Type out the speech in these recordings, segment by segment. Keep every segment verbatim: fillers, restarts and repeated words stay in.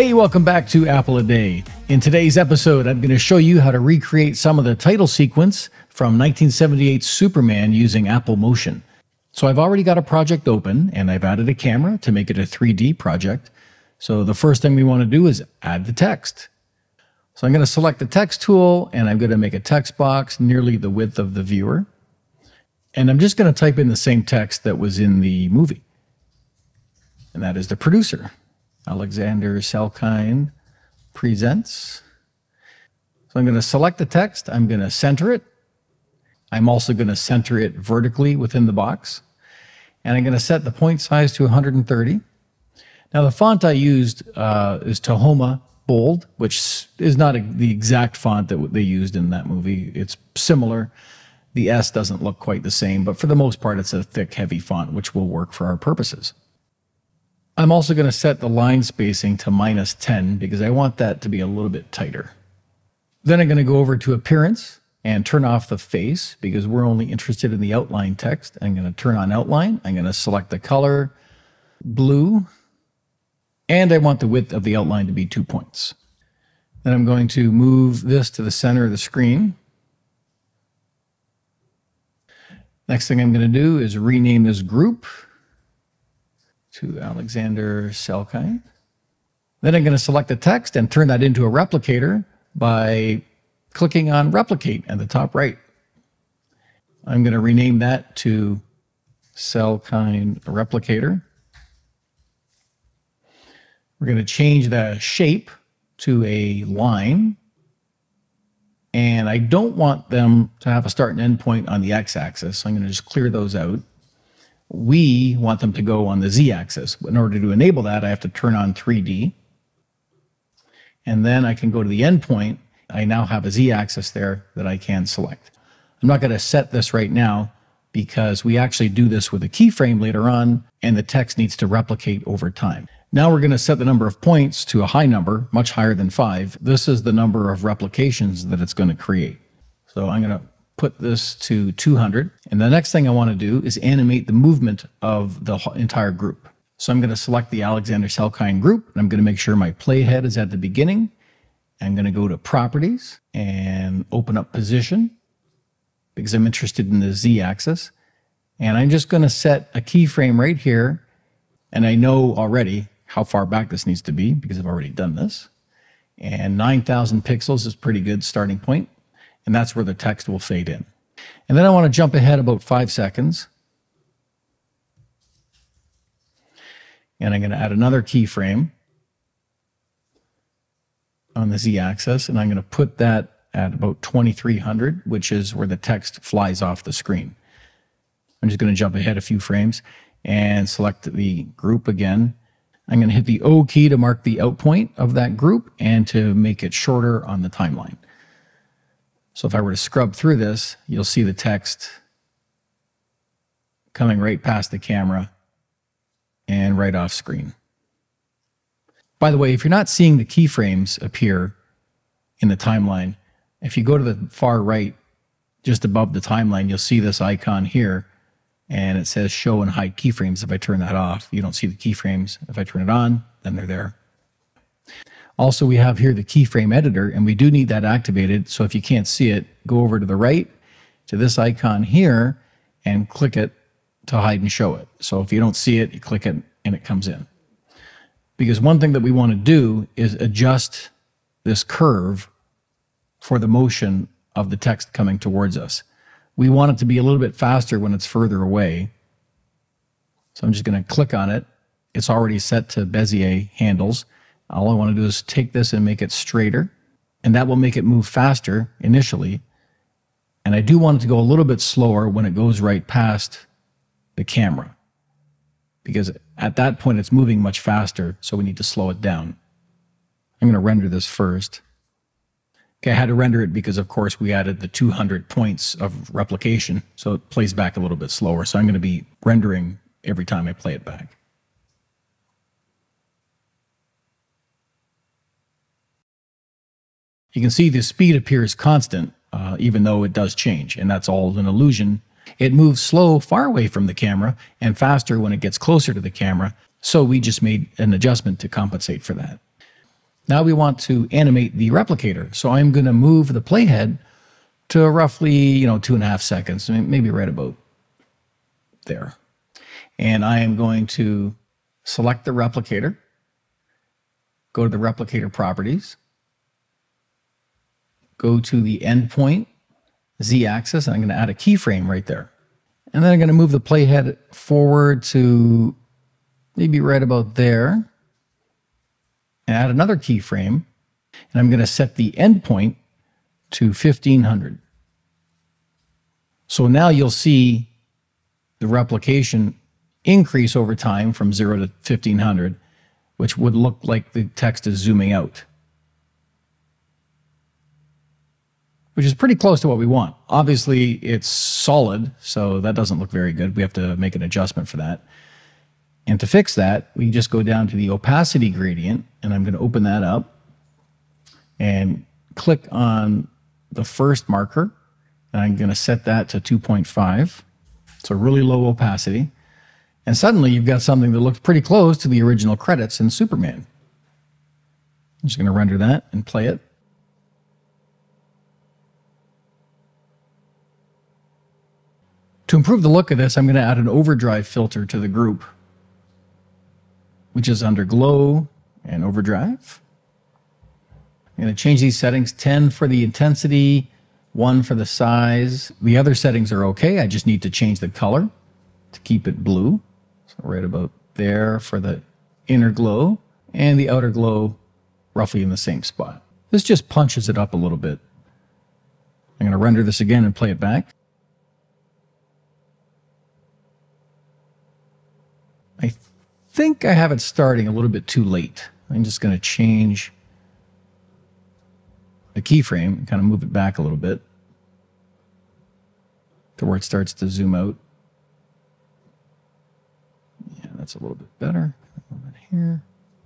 Hey, welcome back to Apple a Day. In today's episode, I'm going to show you how to recreate some of the title sequence from nineteen seventy-eight's Superman using Apple Motion. So I've already got a project open and I've added a camera to make it a three D project. So the first thing we want to do is add the text. So I'm going to select the text tool and I'm going to make a text box nearly the width of the viewer. And I'm just going to type in the same text that was in the movie. And that is the producer. Alexander Salkind presents. So I'm going to select the text. I'm going to center it. I'm also going to center it vertically within the box. And I'm going to set the point size to one hundred thirty. Now the font I used uh, is Tahoma Bold, which is not a, the exact font that they used in that movie. It's similar. The S doesn't look quite the same, but for the most part, it's a thick, heavy font, which will work for our purposes. I'm also going to set the line spacing to minus ten because I want that to be a little bit tighter. Then I'm going to go over to Appearance and turn off the face because we're only interested in the outline text. I'm going to turn on Outline. I'm going to select the color blue, and I want the width of the outline to be two points. Then I'm going to move this to the center of the screen. Next thing I'm going to do is rename this group to Alexander Salkind. Then I'm going to select the text and turn that into a replicator by clicking on Replicate at the top right. I'm going to rename that to Salkind Replicator. We're going to change the shape to a line. And I don't want them to have a start and end point on the x-axis, so I'm going to just clear those out. We want them to go on the z-axis. In order to enable that, I have to turn on three D. And then I can go to the endpoint. I now have a z-axis there that I can select. I'm not going to set this right now because we actually do this with a keyframe later on, and the text needs to replicate over time. Now we're going to set the number of points to a high number, much higher than five. This is the number of replications that it's going to create. So I'm going to put this to two hundred. And the next thing I want to do is animate the movement of the entire group. So I'm going to select the Alexander Salkind group, and I'm going to make sure my playhead is at the beginning. I'm going to go to Properties and open up Position because I'm interested in the Z-axis. And I'm just going to set a keyframe right here. And I know already how far back this needs to be because I've already done this. And nine thousand pixels is pretty good starting point. And that's where the text will fade in. And then I want to jump ahead about five seconds. And I'm going to add another keyframe on the Z-axis, and I'm going to put that at about twenty-three hundred, which is where the text flies off the screen. I'm just going to jump ahead a few frames and select the group again. I'm going to hit the O key to mark the out point of that group and to make it shorter on the timeline. So if I were to scrub through this, you'll see the text coming right past the camera and right off screen. By the way, if you're not seeing the keyframes appear in the timeline, if you go to the far right, just above the timeline, you'll see this icon here, and it says Show and Hide Keyframes. If I turn that off, you don't see the keyframes. If I turn it on, then they're there. Also, we have here the keyframe editor, and we do need that activated. So if you can't see it, go over to the right to this icon here and click it to hide and show it. So if you don't see it, you click it and it comes in. Because one thing that we want to do is adjust this curve for the motion of the text coming towards us. We want it to be a little bit faster when it's further away. So I'm just going to click on it. It's already set to Bezier handles. All I want to do is take this and make it straighter, and that will make it move faster initially. And I do want it to go a little bit slower when it goes right past the camera, because at that point it's moving much faster, so we need to slow it down. I'm going to render this first. Okay, I had to render it because, of course, we added the two hundred points of replication, so it plays back a little bit slower. So I'm going to be rendering every time I play it back. You can see the speed appears constant, uh, even though it does change, and that's all an illusion. It moves slow far away from the camera and faster when it gets closer to the camera, so we just made an adjustment to compensate for that. Now we want to animate the replicator. So I'm going to move the playhead to roughly, you know, two and a half seconds, maybe right about there. And I am going to select the replicator, go to the replicator properties, go to the endpoint, Z-axis, and I'm going to add a keyframe right there. And then I'm going to move the playhead forward to maybe right about there, and add another keyframe, and I'm going to set the endpoint to fifteen hundred. So now you'll see the replication increase over time from zero to fifteen hundred, which would look like the text is zooming out, which is pretty close to what we want. Obviously, it's solid, so that doesn't look very good. We have to make an adjustment for that. And to fix that, we just go down to the opacity gradient, and I'm going to open that up and click on the first marker, and I'm going to set that to two point five. So really low opacity. And suddenly you've got something that looks pretty close to the original credits in Superman. I'm just going to render that and play it. To improve the look of this, I'm going to add an overdrive filter to the group, which is under glow and overdrive. I'm going to change these settings, ten for the intensity, one for the size. The other settings are okay. I just need to change the color to keep it blue. So right about there for the inner glow, and the outer glow roughly in the same spot. This just punches it up a little bit. I'm going to render this again and play it back. I think I have it starting a little bit too late. I'm just going to change the keyframe and kind of move it back a little bit to where it starts to zoom out. Yeah, that's a little bit better. Move it here.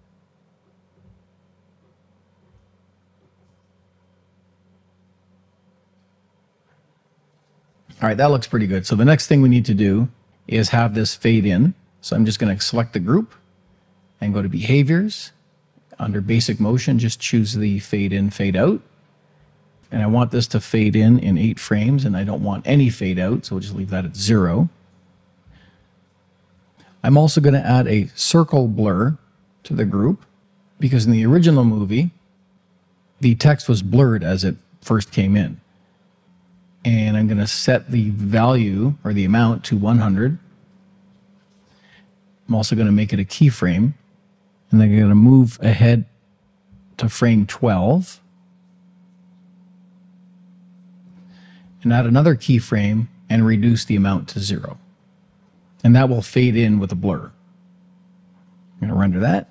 All right, that looks pretty good. So the next thing we need to do is have this fade in. So I'm just going to select the group and go to Behaviors. Under Basic Motion, just choose the Fade In, Fade Out. And I want this to fade in in eight frames, and I don't want any fade out, so we'll just leave that at zero. I'm also going to add a circle blur to the group, because in the original movie, the text was blurred as it first came in. And I'm going to set the value, or the amount, to one hundred. I'm also going to make it a keyframe, and then I'm going to move ahead to frame twelve, and add another keyframe and reduce the amount to zero. And that will fade in with a blur. I'm going to render that.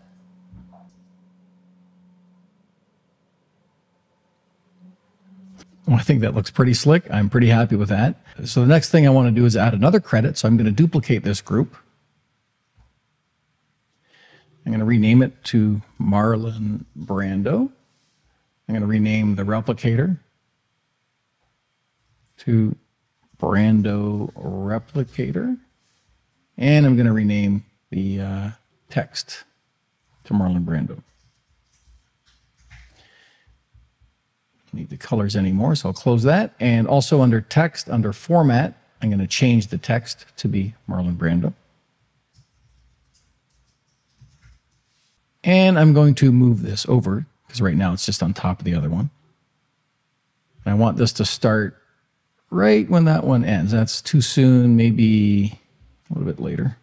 Well, I think that looks pretty slick. I'm pretty happy with that. So the next thing I want to do is add another credit. So I'm going to duplicate this group. I'm going to rename it to Marlon Brando. I'm going to rename the replicator to Brando Replicator. And I'm going to rename the uh, text to Marlon Brando. Don't need the colors anymore, so I'll close that. And also under text, under format, I'm going to change the text to be Marlon Brando. And I'm going to move this over, because right now it's just on top of the other one. And I want this to start right when that one ends. That's too soon, maybe a little bit later.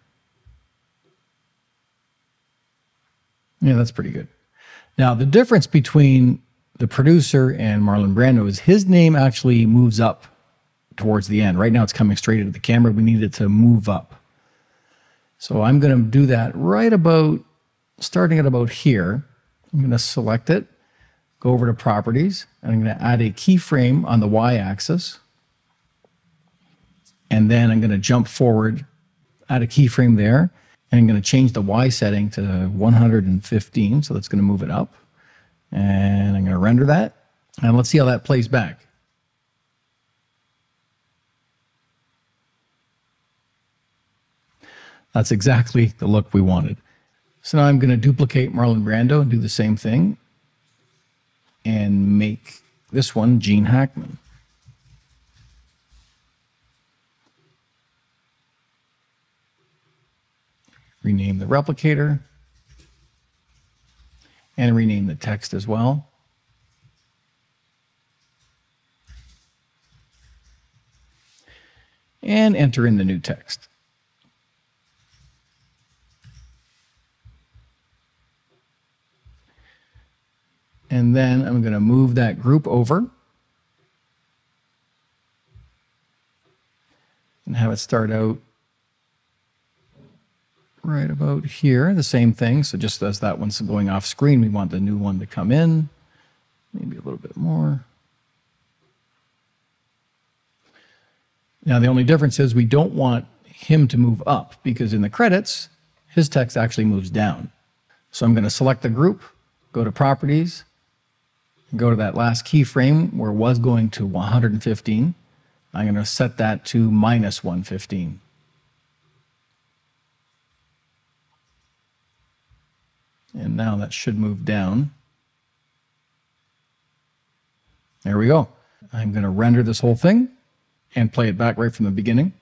Yeah, that's pretty good. Now, the difference between the producer and Marlon Brando is his name actually moves up towards the end. Right now it's coming straight into the camera. We need it to move up. So I'm going to do that right about, starting at about here. I'm going to select it, go over to Properties, and I'm going to add a keyframe on the Y-axis. And then I'm going to jump forward, add a keyframe there, and I'm going to change the Y setting to one hundred fifteen, so that's going to move it up. And I'm going to render that, and let's see how that plays back. That's exactly the look we wanted. So now I'm going to duplicate Marlon Brando and do the same thing. and make this one Gene Hackman. Rename the replicator and rename the text as well. And enter in the new text. And then I'm going to move that group over and have it start out right about here. The same thing. So just as that one's going off screen, we want the new one to come in. Maybe a little bit more. Now, the only difference is we don't want him to move up because in the credits, his text actually moves down. So I'm going to select the group, go to Properties, go to that last keyframe where it was going to one hundred fifteen. I'm going to set that to minus one fifteen. And now that should move down. There we go. I'm going to render this whole thing and play it back right from the beginning.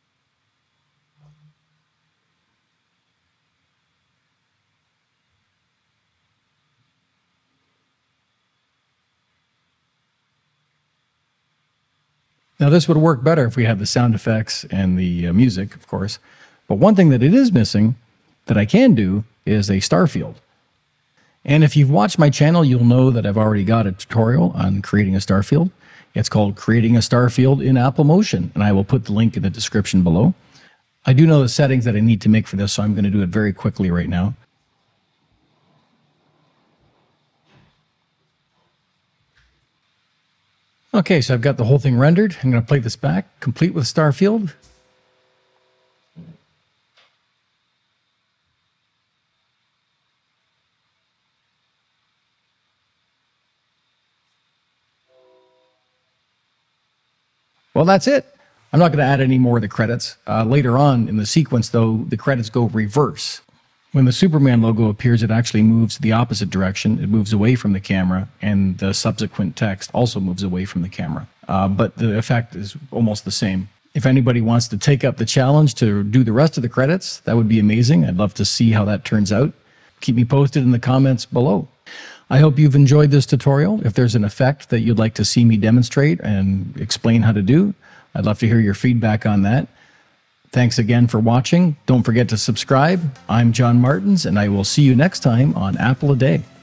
Now this would work better if we had the sound effects and the uh, music, of course. But one thing that it is missing that I can do is a Starfield. And if you've watched my channel, you'll know that I've already got a tutorial on creating a Starfield. It's called Creating a Starfield in Apple Motion, and I will put the link in the description below. I do know the settings that I need to make for this, so I'm going to do it very quickly right now. Okay, so I've got the whole thing rendered. I'm going to play this back, complete with Starfield. Well, that's it. I'm not going to add any more of the credits. Uh, later on in the sequence, though, the credits go reverse. When the Superman logo appears, it actually moves the opposite direction. It moves away from the camera, and the subsequent text also moves away from the camera. Uh, but the effect is almost the same. If anybody wants to take up the challenge to do the rest of the credits, that would be amazing. I'd love to see how that turns out. Keep me posted in the comments below. I hope you've enjoyed this tutorial. If there's an effect that you'd like to see me demonstrate and explain how to do, I'd love to hear your feedback on that. Thanks again for watching. Don't forget to subscribe. I'm John Martins, and I will see you next time on Apple a Day.